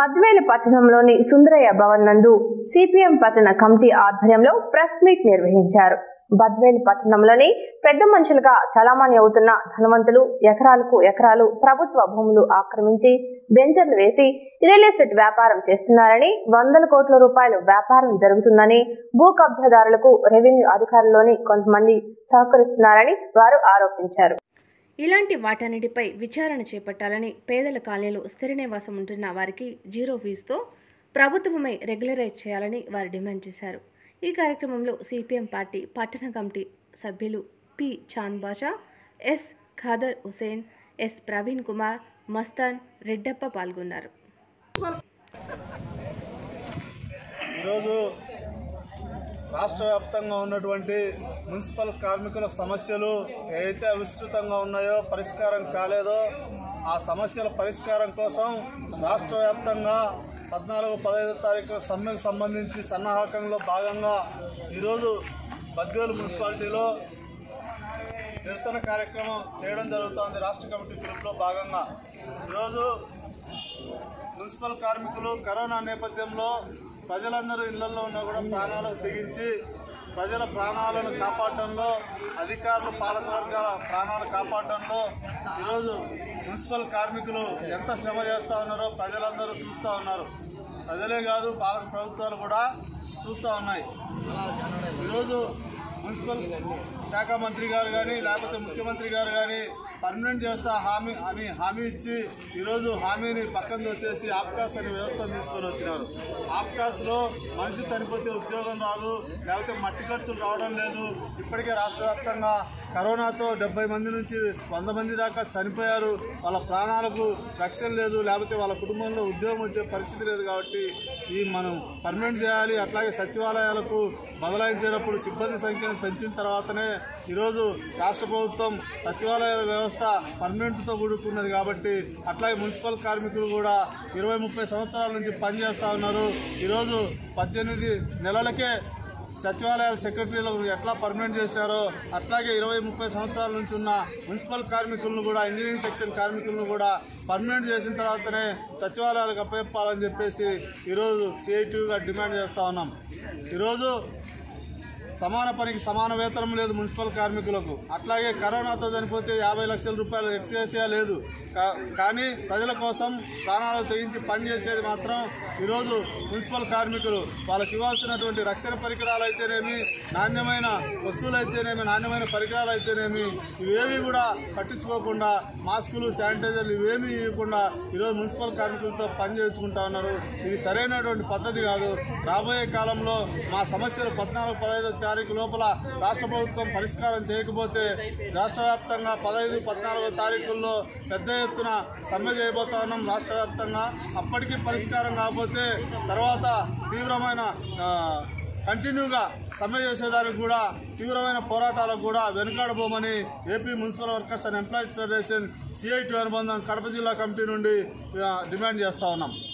బద్వేలు పట్టణంలోని సుందరయ్య భవన్ నందు సిపిఎం పట్టణ కమిటీ ఆధ్వర్యంలో ప్రెస్ మీట్ నిర్వహించారు. బద్వేలు పట్టణంలోని పెద్ద మనుషులుగా చలామణి అవుతున్న ధనవంతులు ఎకరాలకు ఎకరాలు ప్రభుత్వ భూములు ఆక్రమించి బెంచర్లు వేసి రియల్ ఎస్టేట్ వ్యాపారం చేస్తున్నారని, వందల కోట్ల రూపాయలు వ్యాపారం జరుగుతుందని, భూ కబ్జాదారులకు రెవెన్యూ అధికారుల్లోని కొంతమంది సహకరిస్తున్నారని వారు ఆరోపించారు. ఇలాంటి వాటన్నిటిపై విచారణ చేపట్టాలని, పేదల కాలనీలో స్థిర నివాసం ఉంటున్న వారికి 0 ఫీజుతో ప్రభుత్వమే రెగ్యులరైజ్ చేయాలని వారు డిమాండ్ చేశారు. ఈ కార్యక్రమంలో సిపిఎం పార్టీ పట్టణ కమిటీ సభ్యులు P Chand Basha, S Khader Hussain, S Praveen Kumar, Mastan, Reddappa పాల్గొన్నారు. ఈరోజు రాష్ట్ర వ్యాప్తంగా ఉన్నటువంటి మున్సిపల్ కార్మికుల సమస్యలు ఏవైతే విస్తృతంగా ఉన్నాయో, పరిష్కారం కాలేదో ఆ సమస్యల పరిష్కారం కోసం రాష్ట్ర వ్యాప్తంగా 14-15 తారీఖుల సమ్మెకు సంబంధించి సన్నాహకంలో భాగంగా ఈరోజు బద్వేలు మున్సిపాలిటీలో నిరసన కార్యక్రమం చేయడం జరుగుతోంది. రాష్ట్ర కమిటీ పిలుపులో భాగంగా ఈరోజు మున్సిపల్ కార్మికులు కరోనా నేపథ్యంలో ప్రజలందరూ ఇళ్లలో ఉన్నా కూడా ప్రాణాలకు తెగించి ప్రజల ప్రాణాలను కాపాడడంలో, అధికారులు పాలకవర్గాల ప్రాణాలు కాపాడడంలో ఈరోజు మున్సిపల్ కార్మికులు ఎంత శ్రమ చేస్తూ ఉన్నారో ప్రజలందరూ చూస్తూ ఉన్నారు. ప్రజలే కాదు, పాలక ప్రభుత్వాలు కూడా చూస్తూ ఉన్నాయి. ఈరోజు మున్సిపల్ శాఖ మంత్రి గారు కానీ లేకపోతే ముఖ్యమంత్రి గారు కానీ పర్మనెంట్ చేస్తా హామీ ఇచ్చి ఈరోజు హామీని పక్కన దోసేసి ఆప్కాస్ అనే వ్యవస్థను తీసుకొని వచ్చినారు. ఆప్కాస్లో మనిషి చనిపోతే ఉద్యోగం రాదు, లేకపోతే మట్టి ఖర్చులు రావడం లేదు. ఇప్పటికే రాష్ట్ర వ్యాప్తంగా కరోనాతో 70 మంది నుంచి 100 మంది దాకా చనిపోయారు. వాళ్ళ ప్రాణాలకు రక్షణ లేదు, లేకపోతే వాళ్ళ కుటుంబంలో ఉద్యోగం వచ్చే పరిస్థితి లేదు. కాబట్టి ఈ మనం పర్మనెంట్ చేయాలి. అట్లాగే సచివాలయాలకు బదలాయించేటప్పుడు సిబ్బంది సంఖ్యను పెంచిన తర్వాతనే ఈరోజు రాష్ట్ర ప్రభుత్వం సచివాలయ వ్యవస్థ పర్మనెంట్తో కూడుకున్నది. కాబట్టి అట్లాగే మున్సిపల్ కార్మికులు కూడా 20-30 సంవత్సరాల నుంచి పనిచేస్తూ ఉన్నారు. ఈరోజు 18 నెలలకే సచివాలయాల సెక్రటరీలు ఎట్లా పర్మనెంట్ చేశారో అట్లాగే 20-30 సంవత్సరాల నుంచి ఉన్న మున్సిపల్ కార్మికులను కూడా, ఇంజనీరింగ్ సెక్షన్ కార్మికులను కూడా పర్మనెంట్ చేసిన తర్వాతనే సచివాలయాలకు అప్పచెప్పాలని చెప్పేసి ఈరోజు సిఐటిగా డిమాండ్ చేస్తూ ఉన్నాం. ఈరోజు సమాన పనికి సమాన వేతనం లేదు మున్సిపల్ కార్మికులకు. అట్లాగే కరోనాతో చనిపోతే 50 లక్షల రూపాయలు ఎక్స్గ్రేషియా లేదు. కానీ ప్రజల కోసం ప్రాణాలు తెగించి పనిచేసేది మాత్రం ఈరోజు మున్సిపల్ కార్మికులు. వాళ్ళకి ఇవ్వాల్సినటువంటి రక్షణ పరికరాలు అయితేనేమి, నాణ్యమైన వస్తువులు అయితేనేమి, నాణ్యమైన పరికరాలు అయితేనేమి ఇవేమీ కూడా పట్టించుకోకుండా, మాస్కులు, శానిటైజర్లు ఇవేమీ ఇవ్వకుండా ఈరోజు మున్సిపల్ కార్మికులతో పని చేయించుకుంటా ఉన్నారు. ఇది సరైనటువంటి పద్ధతి కాదు. రాబోయే కాలంలో మా సమస్యలు 14-15 తారీఖు లోపల రాష్ట్ర ప్రభుత్వం పరిష్కారం చేయకపోతే రాష్ట్ర వ్యాప్తంగా 15-14 తారీఖుల్లో పెద్ద ఎత్తున సమ్మె చేయబోతా ఉన్నాం రాష్ట్ర వ్యాప్తంగా. అప్పటికీ పరిష్కారం కాకపోతే తర్వాత తీవ్రమైన కంటిన్యూగా సమ్మె చేసేదానికి కూడా, తీవ్రమైన పోరాటాలకు కూడా వెనుకాడబోమని AP municipal workers and employees federation CIT అనుబంధం కడప జిల్లా కమిటీ నుండి డిమాండ్ చేస్తూ ఉన్నాం.